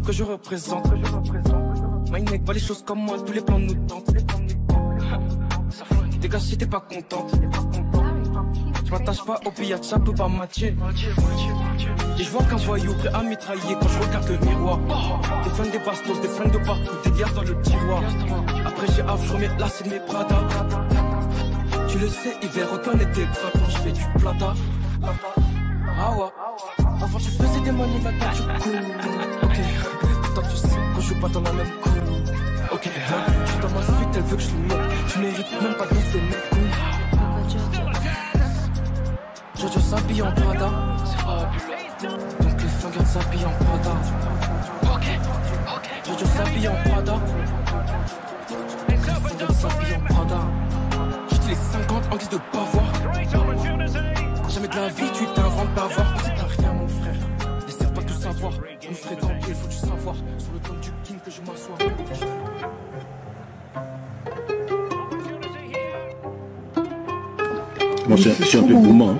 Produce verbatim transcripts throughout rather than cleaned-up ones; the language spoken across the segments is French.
que je représente. My neck voit les choses comme moi, tous les plans nous tentent. Dégage si t'es pas contente. Je m'attache pas au pillage, ça peut pas matcher. Et je vois qu'un voyou prêt à mitrailler quand je regarde le miroir. Des flingues, des bastos, des flingues de partout, des bières dans le tiroir. Après j'ai hâte, je remets là c'est mes Prada. Tu le sais, hiver, reconnaît tes pas quand je fais du plata. Ah ouais, avant tu faisais des manies, maintenant tu cours. Ok, toi tu sais que je suis pas dans la même cour. Ok, hein, je suis dans ma suite, elle veut que je lui mette. Tu mérites même pas de laisser mes couilles. Jojo s'habille en Prada. Donc les flingueurs s'habillent en Prada. Jojo s'habille en Prada. Les flingueurs s'habillent en Prada. J'utilise cinquante en guise de bavoir. Jamais de la vie tu t'inventes d'avoir. T'as rien mon frère, laissez pas tout savoir. On me ferait dans le pied, faut-tu savoir. Sur le compte du king que je m'assois. Moi je suis un peu gourmand.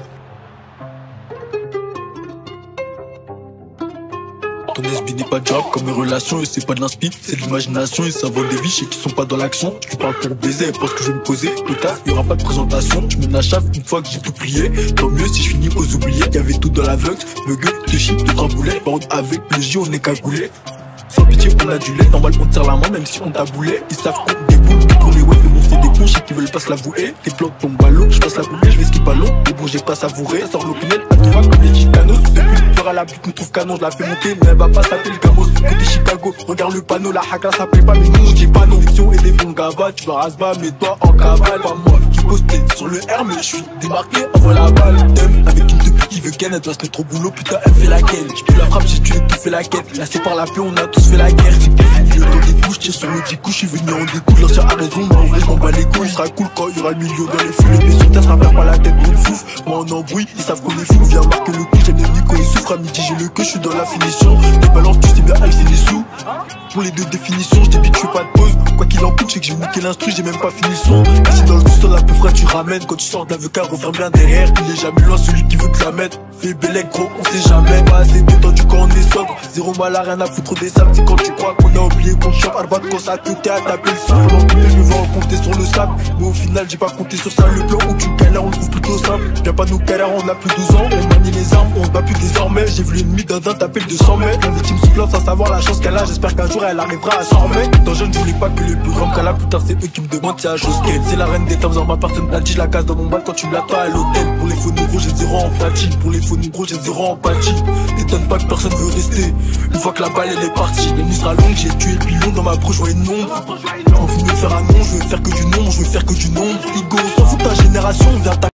Ton S B n'est pas job comme une relation et c'est pas de l'inspi, c'est de l'imagination et ça vole des vies et qui sont pas dans l'action. Je te parle pour baiser et pense que je vais me poser. Plus tard, y aura pas de présentation. Je me nachave une fois que j'ai tout plié. Tant mieux si je finis aux oubliés. Y'avait tout dans l'aveugle, me gueule, de chip, de tramboulet. Par contre, avec le J, on est cagoulé. Sans pitié, on a du lait. Normal, on te serre la main même si on t'a boulé. Ils savent qu'on déboule. Pour les web, mais bon, c'est des cons, je sais qu'ils veulent pas se l'avouer. Les plantes tombent à l'eau, je passe la boulée, je vais skip à l'eau. Mais bon, j'ai pas savouré. Ça sort l'opinel, à trois comme les chicanos. Depuis le peur à la butte, me trouve canon, je la fais monter, mais elle va pas s'appeler le gamos. Côté Chicago, regarde le panneau, la hagra s'appelle pas, mais nous on dit pas non. Fiction et des bons gavas, tu vas rasba, mais toi en cavale. Pas moi qui postais sur le R, mais je suis démarqué, envoie la balle. Thème avec une depuis qui veut ken, elle doit se mettre au boulot, putain, elle fait laquelle. J'ai la frappe, j'ai tué, tout fait la quête. Là c'est par la paix, on a tous fait la guerre. C'est pas fini le temps des couches, tire sur le dix coups, je suis venu en découle. L'ancien a raison, mais en vrai, je m'en bats les couilles. Il sera cool quand il y aura le milieu dans les foules. Le bien sur terre, ça perd pas la tête, on le fouf. Moi en embrouille, ils savent qu'on est fou. Viens marquer le coup, j'aime les quand ils souffrent. À midi, j'ai le queue, je suis dans la finition. Les balances, tu sais bien, elle c'est les sous. Pour les deux définitions, je débite, je fais pas de pause. Quoi qu'il en coûte, c'est que j'ai niqué l'instru, j'ai même pas fini le son. Assis dans le tout sol, un peu frais, tu ramènes. Quand tu sors de l'avocat, referme bien derrière. Il est jamais loin, celui qui veut te la mettre. Fais bellec, gros, on sait jamais. Pas assez détendu quand on est sobre. Zéro mal à rien à foutre des sables. C'est quand tu crois qu'on a oublié qu'on chope. Arbat, quand ça te t'es à taper le sang. Pendant que je me vois en compter sur le sable. Mais au final, j'ai pas compté sur ça. Le plan où tu galères, on le trouve plutôt simple. Viens pas nous galères, on a plus de douze ans. On manie les armes, on se bat plus désormais. J'ai vu l'ennemi d'un d'un taper le deux cents mètres. La victime soufflante sans savoir la chance qu'elle a. J'espère qu'un jour elle arrivera à s'en remettre. Étant jeune, je voulais pas que les plus grands qu'à la putain, c'est eux qui me demandent si la chose qu'elle. C'est la reine des temps en ma personne. La dit, je la casse dans mon bal quand tu l'attends à l'hôtel. Pour les faux nouveaux, j'ai zéro empathie. Pour les faux nouveaux, j'ai zéro empathie. T'étonne pas que personne veut rester. Une fois que la balle elle est partie, la nuit sera longue, j'ai tué le pilon dans ma brouche, je vois une ombre. J'en fous de me faire un nom, je veux faire que du nombre, je veux faire que du nombre. Igo, on s'en fout de ta génération, viens ta